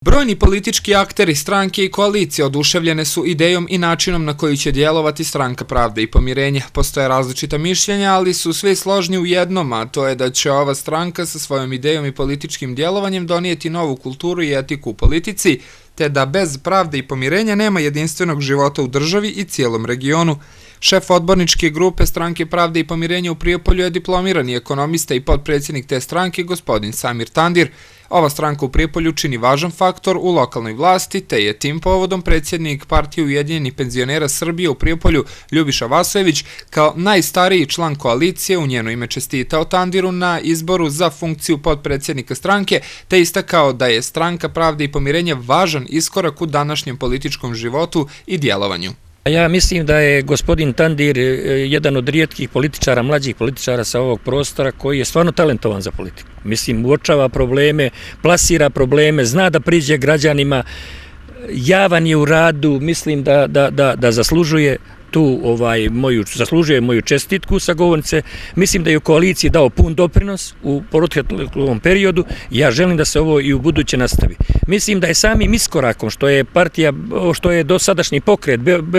Brojni politički akteri, stranke i koalicije oduševljene su idejom i načinom na koji će djelovati Stranka pravde i pomirenja. Postoje različita mišljenja, ali su svi složni u jednom, a to je da će ova stranka sa svojom idejom i političkim djelovanjem donijeti novu kulturu i etiku u politici, te da bez pravde i pomirenja nema jedinstvenog života u državi i cijelom regionu. Šef odborničke grupe Stranke pravde i pomirenja u Prijepolju je diplomirani ekonomista i potpredsjednik te stranke, gospodin Samir Tandir. Ova stranka u Prijepolju čini važan faktor u lokalnoj vlasti, te je tim povodom predsjednik Partije Ujedinjenih penzionera Srbije u Prijepolju, Ljubiša Vasojević, kao najstariji član koalicije u njeno ime čestitao Tandiru na izboru za funkciju potpredsjednika stranke, te istakao da je Stranka pravde i pomirenja važan iskorak u današnjem političkom životu i djelovanju. Ja mislim da je gospodin Tandir jedan od rijetkih političara, mlađih političara sa ovog prostora koji je stvarno talentovan za politiku. Mislim, uočava probleme, plasira probleme, zna da priđe građanima, javan je u radu, mislim da zaslužuje zaslužuje moju čestitku sa govornice. Mislim da je u koaliciji dao pun doprinos u proteklom periodu i ja želim da se ovo i u buduće nastavi. Mislim da je samim iskorakom što je dosadašnji pokret,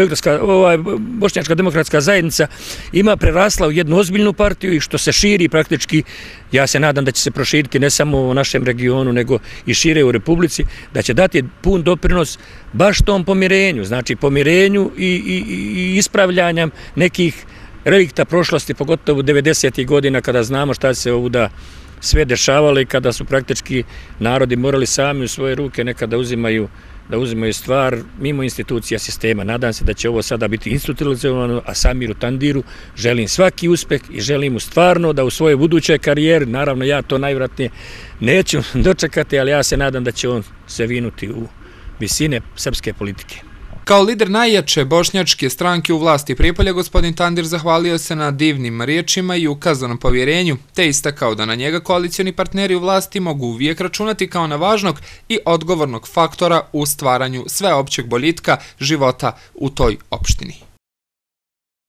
Bošnjačka demokratska zajednica ima prerasla u jednu ozbiljnu partiju i što se širi praktički, ja se nadam da će se proširiti ne samo u našem regionu nego i šire u Republici, da će dati pun doprinos baš tom pomirenju, znači pomirenju i ispravljanjem nekih relikta prošlosti, pogotovo 90. godina kada znamo šta se ovuda sve dešavalo i kada su praktički narodi morali sami u svoje ruke nekada da uzimaju stvar mimo institucija sistema. Nadam se da će ovo sada biti institucionalizovano, a Samiru Tandiru želim svaki uspeh i želim mu stvarno da u svojoj budućoj karijeri, naravno ja to najvjerojatnije neću dočekati, ali ja se nadam da će on se vinuti u visine srpske politike. Kao lider najjače bošnjačke stranke u vlasti Prijepolja, gospodin Tandir zahvalio se na divnim riječima i ukazanom povjerenju, te istakao da na njega koalicioni partneri u vlasti mogu uvijek računati kao na važnog i odgovornog faktora u stvaranju sveopćeg boljitka života u toj opštini.